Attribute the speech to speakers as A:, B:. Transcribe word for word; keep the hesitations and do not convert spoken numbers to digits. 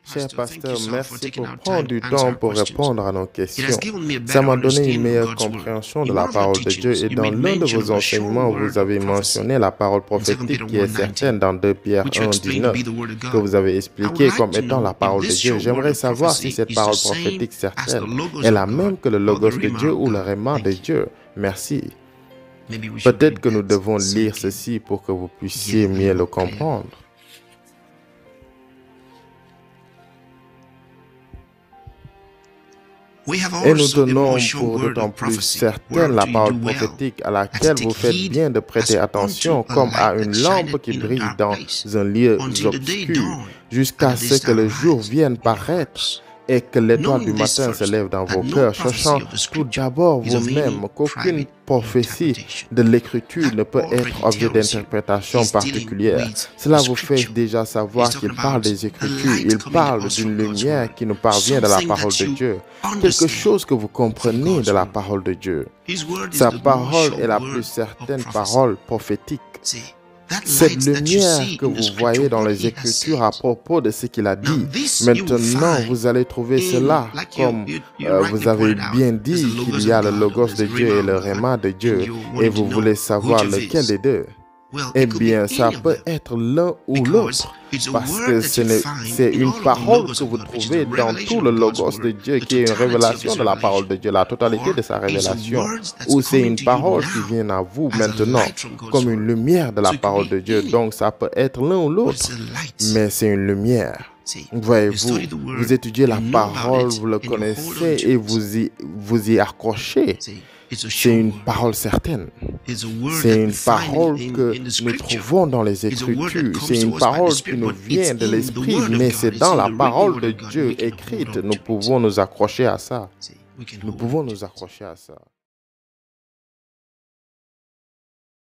A: Cher pasteur, merci pour prendre du temps pour répondre à nos questions. Ça m'a donné une meilleure compréhension de la parole de Dieu et dans l'un de vos enseignements, vous avez mentionné la parole prophétique qui est certaine dans deux Pierre un, dix-neuf, que vous avez expliqué comme étant la parole de Dieu. J'aimerais savoir si cette parole prophétique certaine est la même que le logos de Dieu ou le réma de Dieu. Merci. Peut-être que nous devons lire ceci pour que vous puissiez mieux le comprendre. Et nous tenons pour d'autant plus certaine la parole prophétique à laquelle vous faites bien de prêter attention comme à une lampe qui brille dans un lieu obscur jusqu'à ce que le jour vienne paraître et que l'étoile du matin se lève dans vos cœurs, sachant tout d'abord vous-même qu'aucune prophétie de l'Écriture ne peut être objet d'interprétation particulière. Cela vous fait déjà savoir qu'il parle des Écritures, il parle d'une lumière qui nous parvient de la parole de Dieu, quelque chose que vous comprenez de la parole de Dieu. Sa parole est la plus certaine parole prophétique. Cette lumière que vous voyez dans les Écritures à propos de ce qu'il a dit, maintenant vous allez trouver cela comme euh, vous avez bien dit qu'il y a le logos de Dieu et le réma de Dieu et vous voulez savoir lequel des deux. Eh bien, ça peut être l'un ou l'autre, parce que c'est une parole que vous trouvez dans tout le logos de Dieu, qui est une révélation de la parole de Dieu, la totalité de sa révélation, ou c'est une parole qui vient à vous maintenant, comme une lumière de la parole de Dieu. Donc, ça peut être l'un ou l'autre, mais c'est une lumière. Voyez-vous, vous étudiez la parole, vous le connaissez et vous y, vous y accrochez. C'est une parole certaine. C'est une parole que nous trouvons dans les Écritures. C'est une parole qui nous vient de l'Esprit, mais c'est dans la parole de Dieu écrite. Nous pouvons nous accrocher à ça. Nous pouvons nous accrocher à ça.